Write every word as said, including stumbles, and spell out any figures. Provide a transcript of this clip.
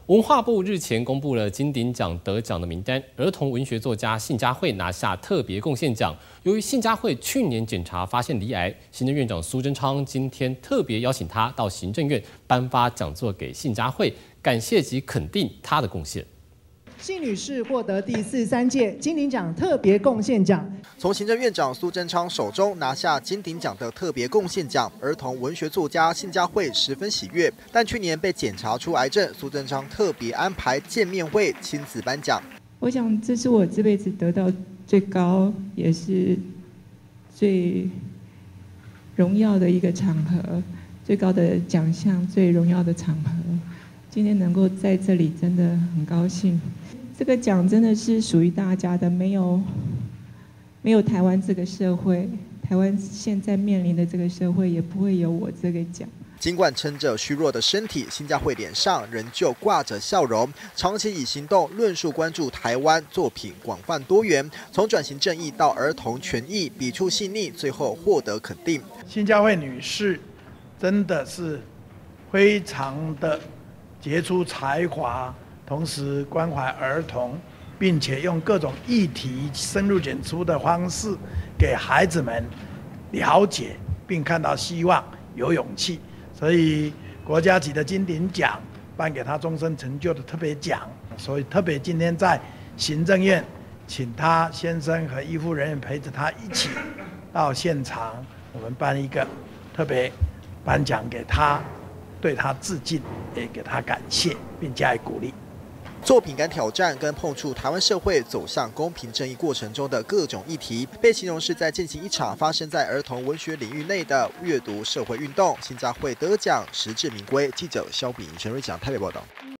文化部日前公布了金鼎奖得奖的名单，儿童文学作家信佳慧拿下特别贡献奖。由于信佳慧去年检查发现罹癌，行政院长苏贞昌今天特别邀请她到行政院颁发讲座给信佳慧，感谢及肯定她的贡献。 信女士获得第四十三届金鼎奖特别贡献奖， 从行政院长苏贞昌手中拿下金鼎奖的特别贡献奖，儿童文学作家信佳慧十分喜悦。但去年被检查出癌症，苏贞昌特别安排见面会，亲自颁奖。 我想这是我这辈子得到最高也是最荣耀的一个场合，最高的奖项，最荣耀的场合。 今天能够在这里，真的很高兴。这个奖真的是属于大家的，没有没有台湾这个社会，台湾现在面临的这个社会，也不会有我这个奖。 尽管撑着虚弱的身体，信佳慧脸上仍旧挂着笑容，长期以行动论述关注台湾，作品广泛多元，从转型正义到儿童权益，笔触细腻，最后获得肯定。 信佳慧女士真的是非常的 杰出才华，同时关怀儿童，并且用各种议题深入浅出的方式，给孩子们了解，并看到希望，有勇气。所以国家级的金鼎奖颁给他终身成就的特别奖，所以特别今天在行政院，请他先生和医护人员陪着他一起到现场，我们颁一个特别颁奖给他。 对他致敬，也给他感谢，并加以鼓励。 作品敢挑战跟碰触台湾社会走向公平正义过程中的各种议题，被形容是在进行一场发生在儿童文学领域内的阅读社会运动。信佳慧得奖，实至名归。记者肖炳、陈瑞祥台北报道。